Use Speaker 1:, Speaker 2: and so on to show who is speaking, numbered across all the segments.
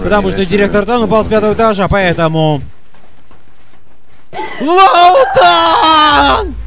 Speaker 1: Потому что директор Тан упал с 5-го этажа, поэтому... Лаутан!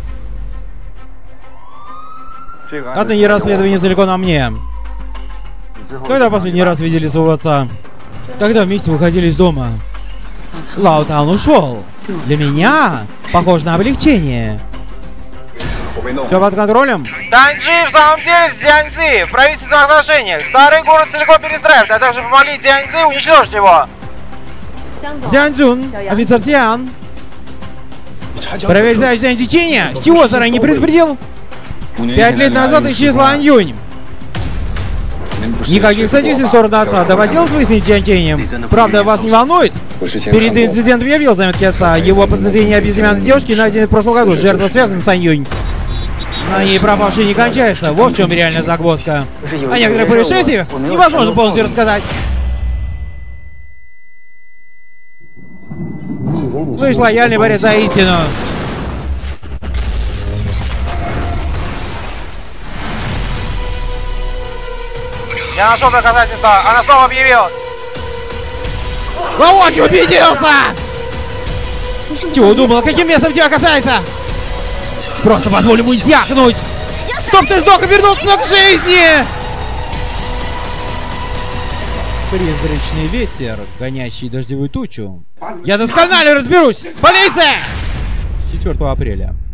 Speaker 1: Отныне расследование целиком на мне. Когда последний раз видели своего отца? Тогда вместе выходили из дома. Лаутан ушел. Для меня похоже на облегчение. Все под контролем? Таньчжи в самом деле Цзяньцзи в правительственных отношениях. Старый город целиком перестраивает, а также помогли Цзяньцзи уничтожить его. Цзяньцзюн, офицер Сиан. Проверяешь Цзяньцзи Чиня? С чего заранее не предупредил? 5 лет назад исчезла Ань Юнь. Никаких содействий в сторону отца. Доводилось выяснить Цзяньчжэнем? Правда, вас не волнует? Перед инцидентом я видел заметки отца. Его подозрения о безымянной девушке найдены в прошлом году. Жертва связана с Ань Юнь. На ней пропавший не кончается. Вот в чем реальная загвоздка. О некоторых происшествиях невозможно полностью рассказать. Слышь, лояльный борец за истину. Я нашел доказательства. Она снова объявилась. Воочию убедился! Чего думала? Каким местом тебя касается? Просто позволь ему издяхнуть! Чтоб ты сдох и вернулся к жизни! Призрачный ветер, гонящий дождевую тучу. Я досконально разберусь! Полиция! С 4 апреля.